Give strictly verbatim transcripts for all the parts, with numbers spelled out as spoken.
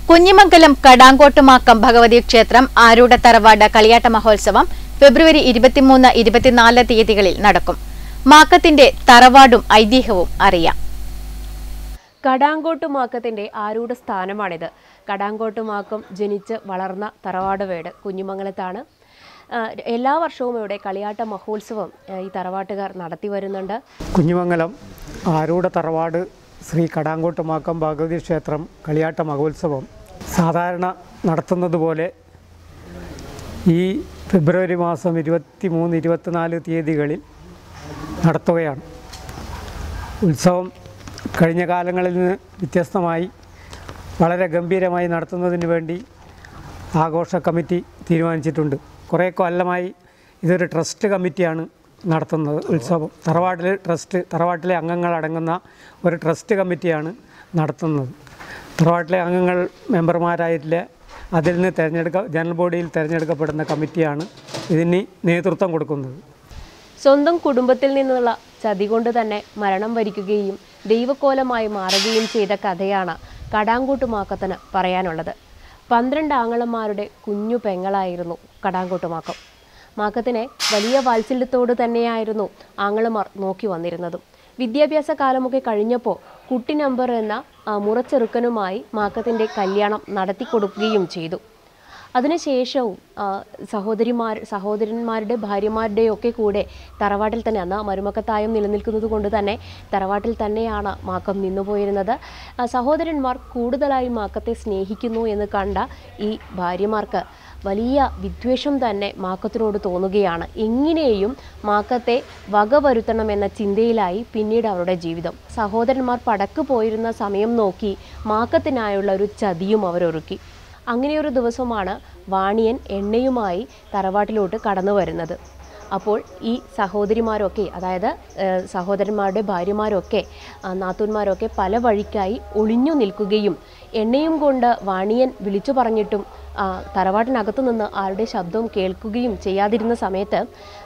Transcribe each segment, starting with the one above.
കുഞ്ഞിമംഗലം കടാങ്കോട്ടുമാക്കം ഭഗവതി ക്ഷേത്രം ആരൂഢ തറവാട് കളിയാട്ട മഹോത്സവം ഫെബ്രുവരി ഇരുപത്തിമൂന്ന് ഇരുപത്തിനാല് തീയതികളിൽ നടക്കും. മാക്കത്തിന്റെ തറവാടും ഐതിഹ്യവും അറിയാം. കടാങ്കോട്ടുമാക്കത്തിന്റെ ആരൂഢ സ്ഥാനമാണിത്. കടാങ്കോട്ടുമാക്കം ജനിച്ച് വളർന്ന തറവാട് വീട് കുഞ്ഞിമംഗലത്താണ്. എല്ലാ വർഷവും ഇവിടെ കളിയാട്ട മഹോത്സവം ഈ തറവാട്ടുകാർ നടത്തി വരുന്നുണ്ട്. കുഞ്ഞിമംഗലം ആരൂഢ തറവാട് ശ്രീ കടാങ്കോട്ടുമാക്കം ഭഗവതി ക്ഷേത്രം കളിയാട്ട മഹോത്സവം സാധാരണ നടത്തുന്നത് പോലെ ഈ ഫെബ്രുവരി മാസം ഇരുപത്തി മൂന്ന് ഇരുപത്തിനാല് തീയതികളിൽ നടത്തുകയാണ്. ഉത്സവം കഴിഞ്ഞ കാലങ്ങളിൽ നിന്ന് വ്യത്യസ്തമായി വളരെ ഗംഭീരമായി നടത്തുന്നതിന് വേണ്ടി ആഘോഷ കമ്മിറ്റി തീരുമാനിച്ചിട്ടുണ്ട്. കുറേ കൊല്ലമായി ഇതൊരു ട്രസ്റ്റ് കമ്മിറ്റിയാണ് നടത്തുന്നത്. ഉത്സവം തറവാട്ടിലെ ട്രസ്റ്റ് തറവാട്ടിലെ അംഗങ്ങളടങ്ങുന്ന ഒരു ട്രസ്റ്റ് കമ്മിറ്റിയാണ് നടത്തുന്നത്. തറവാട്ടിലെ അംഗങ്ങൾ മെമ്പർമാരായിട്ടില്ല, അതിൽ നിന്ന് തിരഞ്ഞെടുക്ക ജനറൽ ബോഡിയിൽ തിരഞ്ഞെടുക്കപ്പെടുന്ന കമ്മിറ്റിയാണ് ഇതിന് നേതൃത്വം കൊടുക്കുന്നത്. സ്വന്തം കുടുംബത്തിൽ നിന്നുള്ള ചതി കൊണ്ട് തന്നെ മരണം വരിക്കുകയും ദൈവക്കോലമായി മാറുകയും ചെയ്ത കഥയാണ് കടാങ്കോട്ടുമാക്കത്തിന് പറയാനുള്ളത്. പന്ത്രണ്ട് ആങ്ങളന്മാരുടെ കുഞ്ഞു പെങ്ങളായിരുന്നു കടാങ്കോട്ടുമാക്കം. മാക്കത്തിനെ വലിയ വാത്സല്യത്തോട് തന്നെയായിരുന്നു ആങ്ങളമാർ നോക്കി വന്നിരുന്നതും. വിദ്യാഭ്യാസ കാലമൊക്കെ കഴിഞ്ഞപ്പോൾ കുട്ടി നമ്പർ എന്ന മുറച്ചെറുക്കനുമായി മാക്കത്തിൻ്റെ കല്യാണം നടത്തിക്കൊടുക്കുകയും ചെയ്തു. അതിനുശേഷവും സഹോദരിമാർ സഹോദരന്മാരുടെ ഭാര്യമാരുടെയൊക്കെ കൂടെ തറവാട്ടിൽ തന്നെ അന്ന് മരുമക്കത്തായം നിലനിൽക്കുന്നത് കൊണ്ട് തന്നെ തറവാട്ടിൽ തന്നെയാണ് മാക്കം നിന്നുപോയിരുന്നത്. സഹോദരന്മാർ കൂടുതലായി മാക്കത്തെ സ്നേഹിക്കുന്നു എന്ന് കണ്ട ഈ ഭാര്യമാർക്ക് വലിയ വിദ്വേഷം തന്നെ മാക്കത്തിനോട് തോന്നുകയാണ്. എങ്ങനെയും മാക്കത്തെ വകവരുത്തണമെന്ന ചിന്തയിലായി പിന്നീട് അവരുടെ ജീവിതം. സഹോദരന്മാർ പടക്ക് പോയിരുന്ന സമയം നോക്കി മാക്കത്തിനായുള്ള ഒരു ചതിയും അവരൊരുക്കി. അങ്ങനെയൊരു ദിവസമാണ് വാണിയൻ എണ്ണയുമായി തറവാട്ടിലോട്ട് കടന്നു വരുന്നത്. അപ്പോൾ ഈ സഹോദരിമാരൊക്കെ, അതായത് സഹോദരന്മാരുടെ ഭാര്യമാരൊക്കെ നാത്തൂന്മാരൊക്കെ പല വഴിക്കായി ഒളിഞ്ഞു നിൽക്കുകയും എണ്ണയും കൊണ്ട് വാണിയൻ വിളിച്ചു പറഞ്ഞിട്ടും തറവാട്ടിനകത്തു നിന്ന് ആരുടെ ശബ്ദവും കേൾക്കുകയും ചെയ്യാതിരുന്ന സമയത്ത്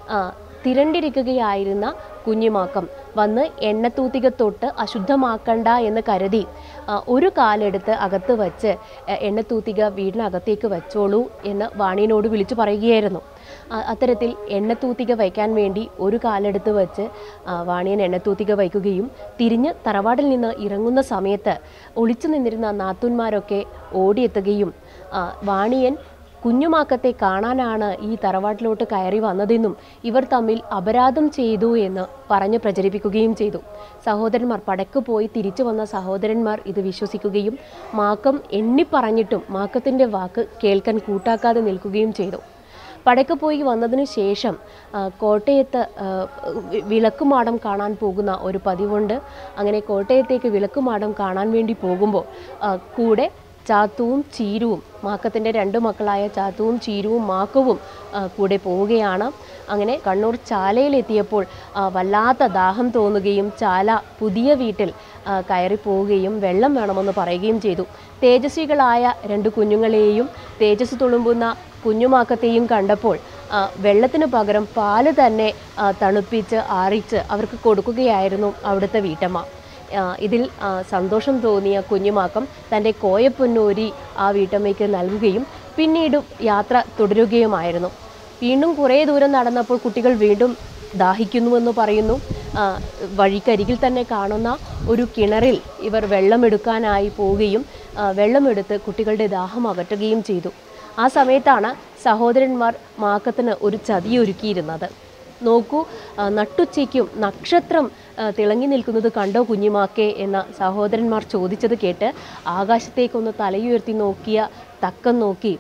തിരണ്ടിരിക്കുകയായിരുന്ന കുഞ്ഞിമാക്കം വന്ന് എണ്ണത്തൂത്തിക തൊട്ട് അശുദ്ധമാക്കണ്ട എന്ന് കരുതി ഒരു കാലെടുത്ത് അകത്ത് വച്ച് എണ്ണത്തൂത്തിക വീടിനകത്തേക്ക് വെച്ചോളൂ എന്ന് വാണിയനോട് വിളിച്ചു പറയുകയായിരുന്നു. അത്തരത്തിൽ എണ്ണത്തൂത്തിക വയ്ക്കാൻ വേണ്ടി ഒരു കാലെടുത്ത് വെച്ച് വാണിയൻ എണ്ണത്തൂത്തിക വയ്ക്കുകയും തിരിഞ്ഞ് തറവാടിൽ നിന്ന് ഇറങ്ങുന്ന സമയത്ത് ഒളിച്ചു നിന്നിരുന്ന നാത്തൂന്മാരൊക്കെ ഓടിയെത്തുകയും വാണിയൻ കുഞ്ഞുമാക്കത്തെ കാണാനാണ് ഈ തറവാട്ടിലോട്ട് കയറി വന്നതെന്നും ഇവർ തമ്മിൽ അപരാധം ചെയ്തു എന്ന് പറഞ്ഞ് പ്രചരിപ്പിക്കുകയും ചെയ്തു. സഹോദരന്മാർ പടക്ക് പോയി തിരിച്ചു വന്ന സഹോദരന്മാർ ഇത് വിശ്വസിക്കുകയും മാക്കം എണ്ണിപ്പറഞ്ഞിട്ടും മാക്കത്തിൻ്റെ വാക്ക് കേൾക്കാൻ കൂട്ടാക്കാതെ നിൽക്കുകയും ചെയ്തു. പടക്ക് പോയി വന്നതിന് ശേഷം കോട്ടയത്ത് വിളക്കുമാടം കാണാൻ പോകുന്ന ഒരു പതിവുണ്ട്. അങ്ങനെ കോട്ടയത്തേക്ക് വിളക്കുമാടം കാണാൻ വേണ്ടി പോകുമ്പോൾ കൂടെ ചാത്തുവും ചീരുവും, മാക്കത്തിൻ്റെ രണ്ട് മക്കളായ ചാത്തുവും ചീരുവും മാക്കവും കൂടെ പോവുകയാണ്. അങ്ങനെ കണ്ണൂർ ചാലയിലെത്തിയപ്പോൾ വല്ലാത്ത ദാഹം തോന്നുകയും ചാല പുതിയ വീട്ടിൽ കയറി പോവുകയും വെള്ളം വേണമെന്ന് പറയുകയും ചെയ്തു. തേജസ്വികളായ രണ്ട് കുഞ്ഞുങ്ങളെയും തേജസ് തുളുമ്പുന്ന കുഞ്ഞുമാക്കത്തെയും കണ്ടപ്പോൾ വെള്ളത്തിന് പകരം പാല് തന്നെ തണുപ്പിച്ച് ആറിച്ച് അവർക്ക് കൊടുക്കുകയായിരുന്നു അവിടുത്തെ വീട്ടമ്മ. ഇതിൽ സന്തോഷം തോന്നിയ കുഞ്ഞുമാക്കം തൻ്റെ കോയപ്പൊന്നൂരി ആ വീട്ടമ്മയ്ക്ക് നൽകുകയും പിന്നീടും യാത്ര തുടരുകയുമായിരുന്നു. വീണ്ടും കുറേ ദൂരം നടന്നപ്പോൾ കുട്ടികൾ വീണ്ടും ദാഹിക്കുന്നുവെന്ന് പറയുന്നു. വഴിക്കരികിൽ തന്നെ കാണുന്ന ഒരു കിണറിൽ ഇവർ വെള്ളമെടുക്കാനായി പോവുകയും വെള്ളമെടുത്ത് കുട്ടികളുടെ ദാഹം അകറ്റുകയും ചെയ്തു. ആ സമയത്താണ് സഹോദരന്മാർ മാക്കത്തിന് ഒരു ചതിയൊരുക്കിയിരുന്നത്. നോക്കൂ, നട്ടുച്ചയ്ക്കും നക്ഷത്രം തിളങ്ങി നിൽക്കുന്നത് കണ്ടോ കുഞ്ഞിമാക്കേ എന്ന സഹോദരന്മാർ ചോദിച്ചത് കേട്ട് ആകാശത്തേക്കൊന്ന് തലയുയർത്തി നോക്കിയ തക്കം നോക്കി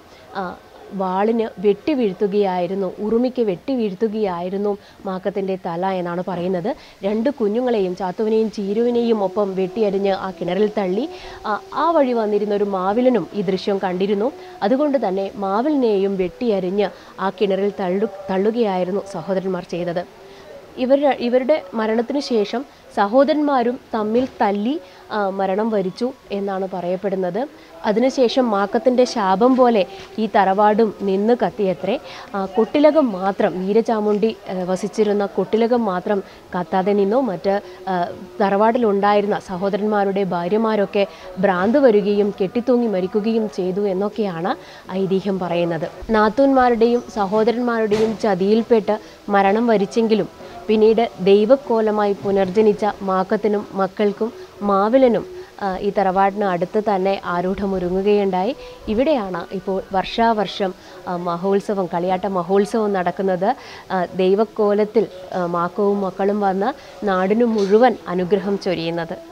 വാളിന് വെട്ടി വീഴ്ത്തുകയായിരുന്നു, ഉറുമിക്ക് വെട്ടി വീഴ്ത്തുകയായിരുന്നു മാക്കത്തിൻ്റെ തല എന്നാണ് പറയുന്നത്. രണ്ട് കുഞ്ഞുങ്ങളെയും ചാത്തുവിനെയും ചീരുവിനെയും ഒപ്പം വെട്ടിയരിഞ്ഞ് ആ കിണറിൽ തള്ളി. ആ വഴി വന്നിരുന്ന ഒരു മാവിലനും ഈ ദൃശ്യം കണ്ടിരുന്നു. അതുകൊണ്ട് തന്നെ മാവിലിനെയും വെട്ടിയരിഞ്ഞ് ആ കിണറിൽ തള്ളു തള്ളുകയായിരുന്നു സഹോദരന്മാർ ചെയ്തത്. ഇവർ ഇവരുടെ മരണത്തിന് ശേഷം സഹോദരന്മാരും തമ്മിൽ തല്ലി മരണം വരിച്ചു എന്നാണ് പറയപ്പെടുന്നത്. അതിനുശേഷം മാക്കത്തിൻ്റെ ശാപം പോലെ ഈ തറവാടും നിന്ന് കത്തിയത്രേ. കൊട്ടിലകം മാത്രം, വീരചാമുണ്ടി വസിച്ചിരുന്ന കൊട്ടിലകം മാത്രം കത്താതെ നിന്നു. മറ്റ് തറവാടിലുണ്ടായിരുന്ന സഹോദരന്മാരുടെ ഭാര്യമാരൊക്കെ ഭ്രാന്ത് വരികയും കെട്ടിത്തൂങ്ങി മരിക്കുകയും ചെയ്തു എന്നൊക്കെയാണ് ഐതിഹ്യം പറയുന്നത്. നാത്തൂന്മാരുടെയും സഹോദരന്മാരുടെയും ചതിയിൽപ്പെട്ട് മരണം വരിച്ചെങ്കിലും പിന്നീട് ദൈവക്കോലമായി പുനർജനിച്ച മാക്കത്തിനും മക്കൾക്കും മാവിലനും ഈ തറവാടിന് അടുത്ത് തന്നെ ആരൂഢമൊരുങ്ങുകയുണ്ടായി. ഇവിടെയാണ് ഇപ്പോൾ വർഷാവർഷം മഹോത്സവം, കളിയാട്ട മഹോത്സവം നടക്കുന്നത്. ദൈവക്കോലത്തിൽ മാക്കവും മക്കളും വന്ന് നാടിനു മുഴുവൻ അനുഗ്രഹം ചൊരിയുന്നത്.